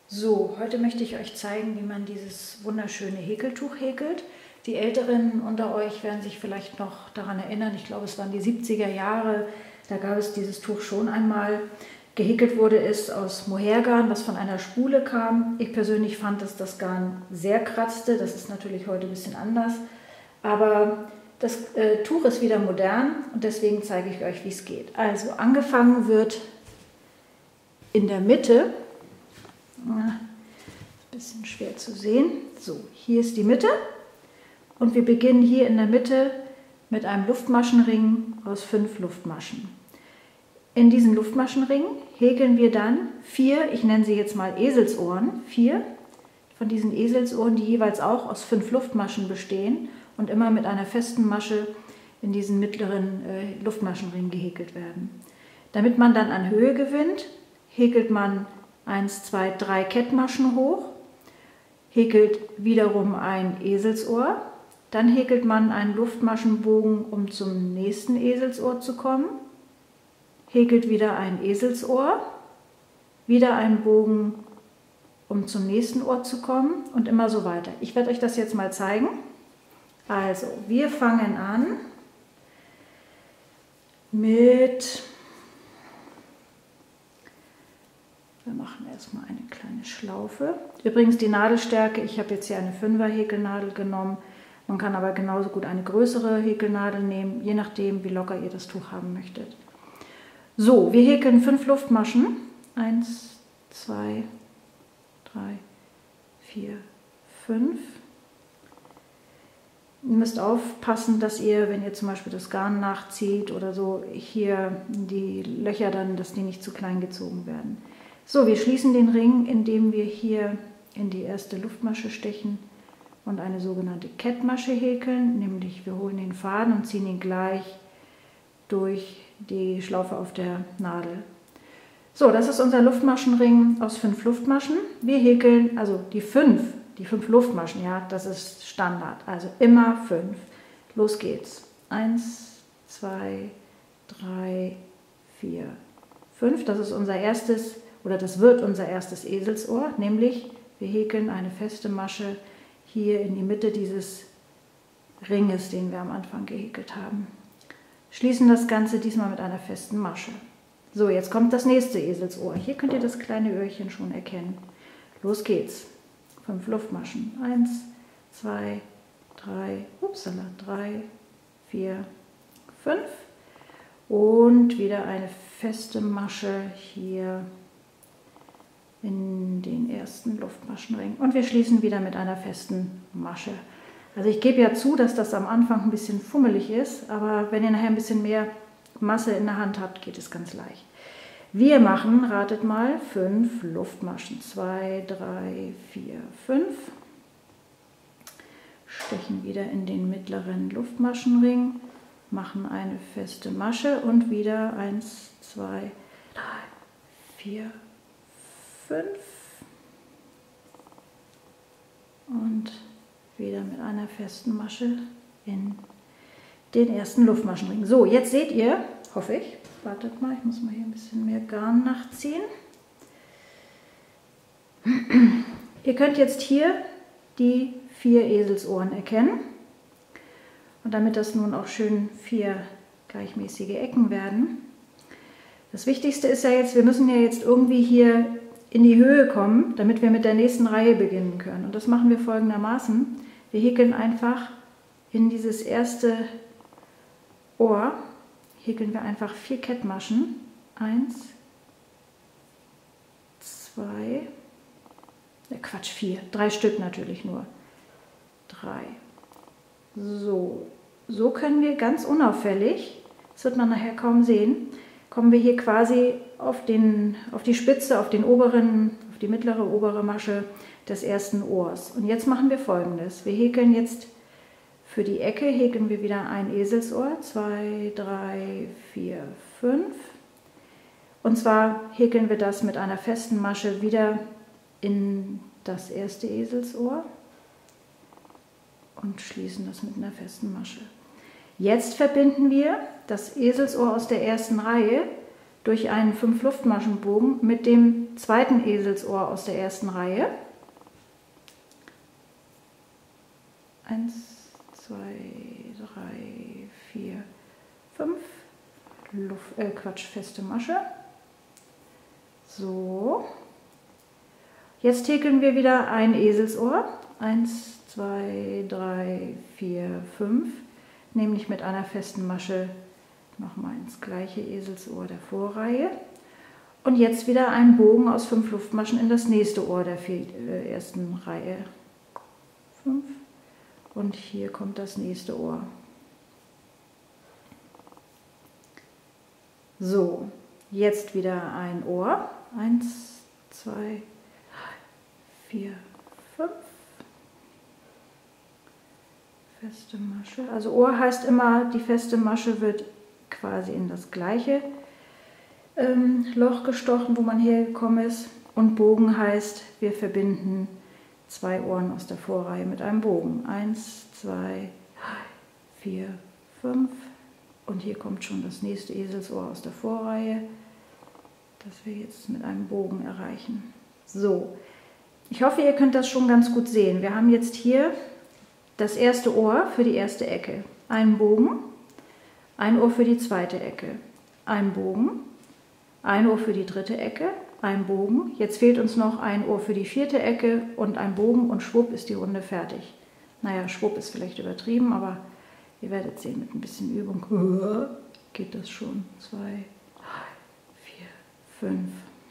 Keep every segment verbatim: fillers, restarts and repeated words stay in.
So, heute möchte ich euch zeigen, wie man dieses wunderschöne Häkeltuch häkelt. Die Älteren unter euch werden sich vielleicht noch daran erinnern, ich glaube es waren die siebziger Jahre, da gab es dieses Tuch schon einmal. Gehäkelt wurde es aus Mohairgarn, was von einer Spule kam. Ich persönlich fand, dass das Garn sehr kratzte, das ist natürlich heute ein bisschen anders. Aber das äh, Tuch ist wieder modern und deswegen zeige ich euch, wie es geht. Also angefangen wird in der Mitte. Ein bisschen schwer zu sehen. So, hier ist die Mitte und wir beginnen hier in der Mitte mit einem Luftmaschenring aus fünf Luftmaschen. In diesen Luftmaschenring häkeln wir dann vier, ich nenne sie jetzt mal Eselsohren, vier von diesen Eselsohren, die jeweils auch aus fünf Luftmaschen bestehen und immer mit einer festen Masche in diesen mittleren äh, Luftmaschenring gehäkelt werden. Damit man dann an Höhe gewinnt, häkelt man eins, zwei, drei Kettmaschen hoch, häkelt wiederum ein Eselsohr, dann häkelt man einen Luftmaschenbogen, um zum nächsten Eselsohr zu kommen, häkelt wieder ein Eselsohr, wieder einen Bogen, um zum nächsten Ohr zu kommen und immer so weiter. Ich werde euch das jetzt mal zeigen. Also, wir fangen an mit... Wir machen erstmal eine kleine Schlaufe. Übrigens die Nadelstärke, ich habe jetzt hier eine fünfer Häkelnadel genommen. Man kann aber genauso gut eine größere Häkelnadel nehmen, je nachdem, wie locker ihr das Tuch haben möchtet. So, wir häkeln fünf Luftmaschen. Eins, zwei, drei, vier, fünf. Ihr müsst aufpassen, dass ihr, wenn ihr zum Beispiel das Garn nachzieht oder so, hier die Löcher dann, dass die nicht zu klein gezogen werden. So, wir schließen den Ring, indem wir hier in die erste Luftmasche stechen und eine sogenannte Kettmasche häkeln, nämlich wir holen den Faden und ziehen ihn gleich durch die Schlaufe auf der Nadel. So, das ist unser Luftmaschenring aus fünf Luftmaschen. Wir häkeln, also die fünf, die fünf Luftmaschen, ja, das ist Standard, also immer fünf. Los geht's. Eins, zwei, drei, vier, fünf, das ist unser erstes Oder das wird unser erstes Eselsohr, nämlich wir häkeln eine feste Masche hier in die Mitte dieses Ringes, den wir am Anfang gehäkelt haben. Schließen das Ganze diesmal mit einer festen Masche. So, jetzt kommt das nächste Eselsohr. Hier könnt ihr das kleine Öhrchen schon erkennen. Los geht's. Fünf Luftmaschen. Eins, zwei, drei, upsala, drei, vier, fünf. Und wieder eine feste Masche hier in den ersten Luftmaschenring. Und wir schließen wieder mit einer festen Masche. Also ich gebe ja zu, dass das am Anfang ein bisschen fummelig ist, aber wenn ihr nachher ein bisschen mehr Masse in der Hand habt, geht es ganz leicht. Wir machen, ratet mal, fünf Luftmaschen. Zwei, drei, vier, fünf. Stechen wieder in den mittleren Luftmaschenring, machen eine feste Masche und wieder eins, zwei, drei, vier, fünf und wieder mit einer festen Masche in den ersten Luftmaschenring. So, jetzt seht ihr, hoffe ich, wartet mal, ich muss mal hier ein bisschen mehr Garn nachziehen. Ihr könnt jetzt hier die vier Eselsohren erkennen und damit das nun auch schön vier gleichmäßige Ecken werden. Das Wichtigste ist ja jetzt, wir müssen ja jetzt irgendwie hier in die Höhe kommen, damit wir mit der nächsten Reihe beginnen können. Und das machen wir folgendermaßen. Wir häkeln einfach in dieses erste Ohr, häkeln wir einfach vier Kettmaschen. Eins, zwei, ja Quatsch, vier, drei Stück natürlich nur. Drei. So, so können wir ganz unauffällig, das wird man nachher kaum sehen, kommen wir hier quasi auf, den, auf die Spitze, auf den oberen, auf die mittlere obere Masche des ersten Ohrs. Und jetzt machen wir Folgendes. Wir häkeln jetzt für die Ecke, häkeln wir wieder ein Eselsohr. Zwei, drei, vier, fünf. Und zwar häkeln wir das mit einer festen Masche wieder in das erste Eselsohr und schließen das mit einer festen Masche. Jetzt verbinden wir das Eselsohr aus der ersten Reihe durch einen fünf Luftmaschenbogen mit dem zweiten Eselsohr aus der ersten Reihe. Eins, zwei, drei, vier, fünf. Luft, äh, Quatsch, feste Masche. So. Jetzt häkeln wir wieder ein Eselsohr. Eins, zwei, drei, vier, fünf. Nämlich mit einer festen Masche nochmal ins gleiche Eselsohr der Vorreihe. Und jetzt wieder einen Bogen aus fünf Luftmaschen in das nächste Ohr der vier, äh, ersten Reihe. Fünf. Und hier kommt das nächste Ohr. So, jetzt wieder ein Ohr. Eins, zwei, vier, fünf. Feste Masche. Also Ohr heißt immer, die feste Masche wird quasi in das gleiche ähm, Loch gestochen, wo man hergekommen ist. Und Bogen heißt, wir verbinden zwei Ohren aus der Vorreihe mit einem Bogen. Eins, zwei, vier, fünf. Und hier kommt schon das nächste Eselsohr aus der Vorreihe, das wir jetzt mit einem Bogen erreichen. So, ich hoffe, ihr könnt das schon ganz gut sehen. Wir haben jetzt hier das erste Ohr für die erste Ecke, einen Bogen, ein Ohr für die zweite Ecke, ein Bogen, ein Ohr für die dritte Ecke, ein Bogen. Jetzt fehlt uns noch ein Ohr für die vierte Ecke und ein Bogen und schwupp ist die Runde fertig. Naja, schwupp ist vielleicht übertrieben, aber ihr werdet sehen, mit ein bisschen Übung geht das schon. Zwei, drei, vier, fünf.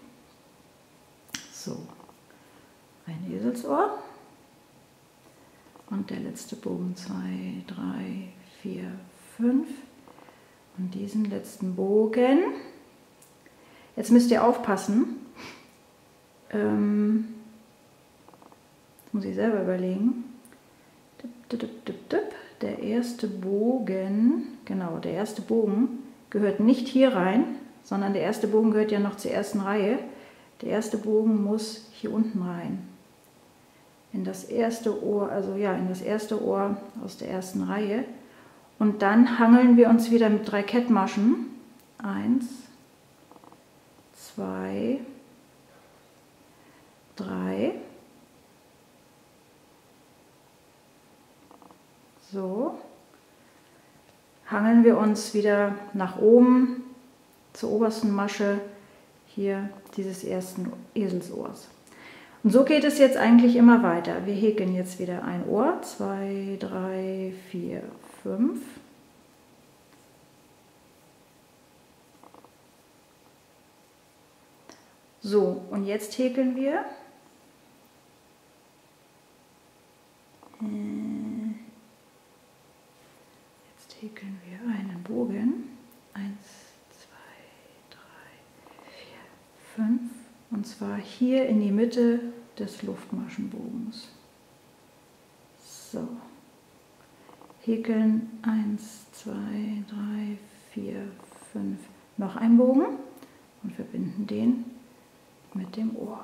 So, ein Eselsohr. Und der letzte Bogen. Zwei, drei, vier, fünf. Und diesen letzten Bogen. Jetzt müsst ihr aufpassen. Ähm, das muss ich selber überlegen. Dip, dip, dip, dip. Der erste Bogen, genau, der erste Bogen gehört nicht hier rein, sondern der erste Bogen gehört ja noch zur ersten Reihe. Der erste Bogen muss hier unten rein. In das erste Ohr, also ja, in das erste Ohr aus der ersten Reihe. Und dann hangeln wir uns wieder mit drei Kettmaschen. Eins, zwei, drei. So, hangeln wir uns wieder nach oben zur obersten Masche hier dieses ersten Eselsohrs. Und so geht es jetzt eigentlich immer weiter. Wir häkeln jetzt wieder ein Ohr, zwei, drei, vier, fünf. So, und jetzt häkeln wir häkeln wir einen Bogen, eins, zwei, drei, vier, fünf, und zwar hier in die Mitte des Luftmaschenbogens. So, häkeln eins, zwei, drei, vier, fünf, noch einen Bogen und verbinden den mit dem Ohr.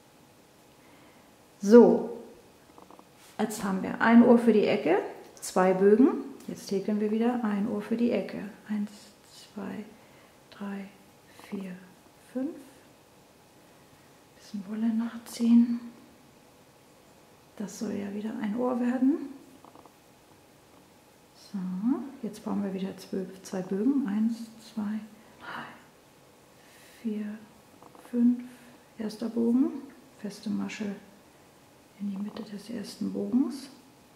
So, jetzt haben wir ein Ohr für die Ecke, zwei Bögen. Jetzt häkeln wir wieder ein Ohr für die Ecke. Eins, zwei, drei, vier, fünf. Bisschen Wolle nachziehen. Das soll ja wieder ein Ohr werden. So, jetzt bauen wir wieder zwei Bögen. Eins, zwei, drei, vier, fünf. Erster Bogen. Feste Masche in die Mitte des ersten Bogens.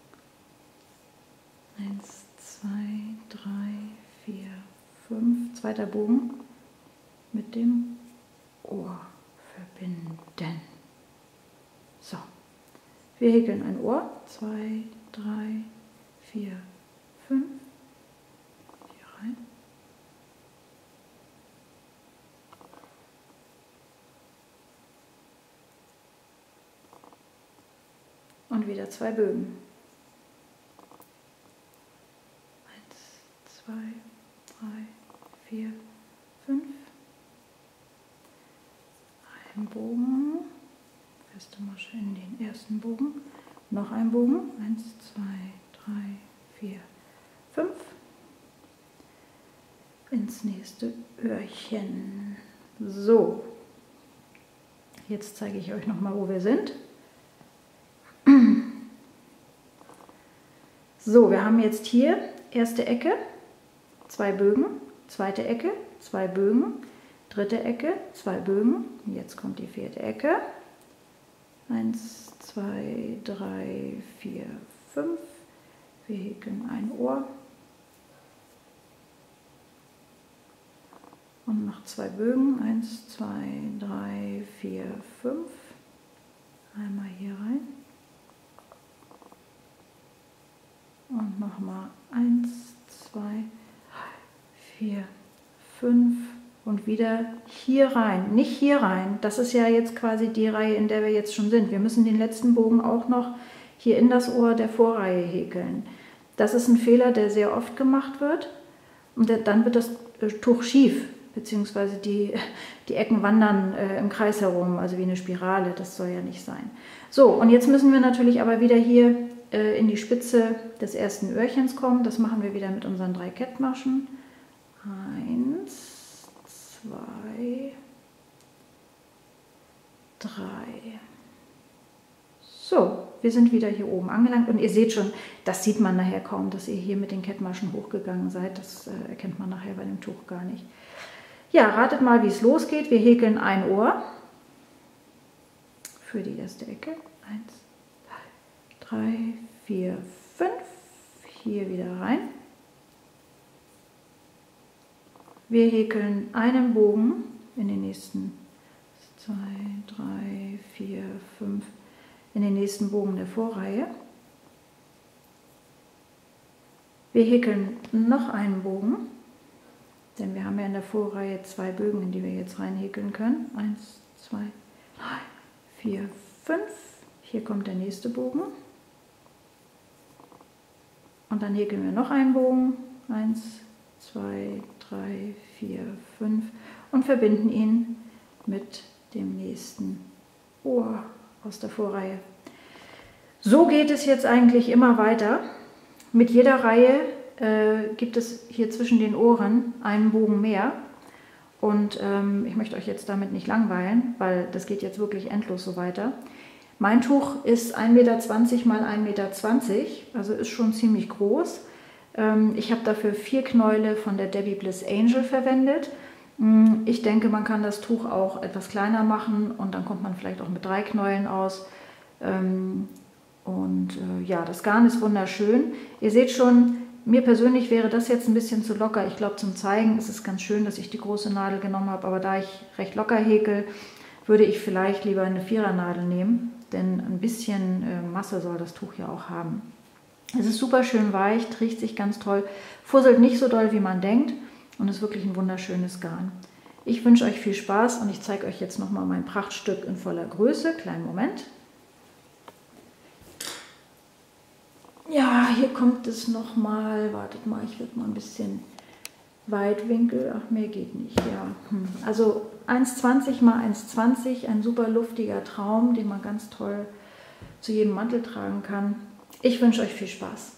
Eins, zwei, drei, vier, fünf. Zweiter Bogen mit dem Ohr verbinden. So, wir häkeln ein Ohr. Zwei, drei, vier, fünf. Hier rein. Und wieder zwei Bögen. Zwei, drei, vier, fünf. Ein Bogen, feste Masche in den ersten Bogen, noch ein Bogen, eins, zwei, drei, vier, fünf. Ins nächste Öhrchen. So, jetzt zeige ich euch nochmal, wo wir sind. So, wir haben jetzt hier erste Ecke, zwei Bögen, zweite Ecke, zwei Bögen, dritte Ecke, zwei Bögen. Jetzt kommt die vierte Ecke. Eins, zwei, drei, vier, fünf. Wir häkeln ein Ohr. Und noch zwei Bögen. Eins, zwei, drei, vier, fünf. Einmal hier rein. Und nochmal eins, zwei, vier, fünf. Und wieder hier rein, nicht hier rein. Das ist ja jetzt quasi die Reihe, in der wir jetzt schon sind. Wir müssen den letzten Bogen auch noch hier in das Ohr der Vorreihe häkeln. Das ist ein Fehler, der sehr oft gemacht wird. Und dann wird das Tuch schief, beziehungsweise die, die Ecken wandern äh, im Kreis herum, also wie eine Spirale. Das soll ja nicht sein. So, und jetzt müssen wir natürlich aber wieder hier äh, in die Spitze des ersten Öhrchens kommen. Das machen wir wieder mit unseren drei Kettmaschen. Eins. Zwei, drei. So, wir sind wieder hier oben angelangt und ihr seht schon, das sieht man nachher kaum, dass ihr hier mit den Kettmaschen hochgegangen seid. Das äh, erkennt man nachher bei dem Tuch gar nicht. Ja, ratet mal, wie es losgeht. Wir häkeln ein Ohr für die erste Ecke. Eins, zwei, drei, vier, fünf. Hier wieder rein. Wir häkeln einen Bogen in den nächsten zwei, drei, vier, fünf, in den nächsten Bogen der Vorreihe. Wir häkeln noch einen Bogen, denn wir haben ja in der Vorreihe zwei Bögen, in die wir jetzt rein häkeln können. Eins, zwei, drei, vier, fünf. Hier kommt der nächste Bogen. Und dann häkeln wir noch einen Bogen. Eins, zwei, drei, vier, fünf und verbinden ihn mit dem nächsten Ohr aus der Vorreihe. So geht es jetzt eigentlich immer weiter. Mit jeder Reihe äh, gibt es hier zwischen den Ohren einen Bogen mehr. Und ähm, ich möchte euch jetzt damit nicht langweilen, weil das geht jetzt wirklich endlos so weiter. Mein Tuch ist ein Meter zwanzig mal ein Meter zwanzig, also ist schon ziemlich groß. Ich habe dafür vier Knäule von der Debbie Bliss Angel verwendet. Ich denke, man kann das Tuch auch etwas kleiner machen und dann kommt man vielleicht auch mit drei Knäulen aus. Und ja, das Garn ist wunderschön. Ihr seht schon, mir persönlich wäre das jetzt ein bisschen zu locker. Ich glaube, zum Zeigen ist es ganz schön, dass ich die große Nadel genommen habe, aber da ich recht locker häkel, würde ich vielleicht lieber eine Vierernadel nehmen, denn ein bisschen Masse soll das Tuch ja auch haben. Es ist super schön weich, trägt sich ganz toll, fusselt nicht so doll, wie man denkt und ist wirklich ein wunderschönes Garn. Ich wünsche euch viel Spaß und ich zeige euch jetzt nochmal mein Prachtstück in voller Größe. Kleinen Moment. Ja, hier kommt es nochmal. Wartet mal, ich werde mal ein bisschen Weitwinkel. Ach, mehr geht nicht. Ja. Also eins zwanzig mal eins zwanzig, ein super luftiger Traum, den man ganz toll zu jedem Mantel tragen kann. Ich wünsche euch viel Spaß.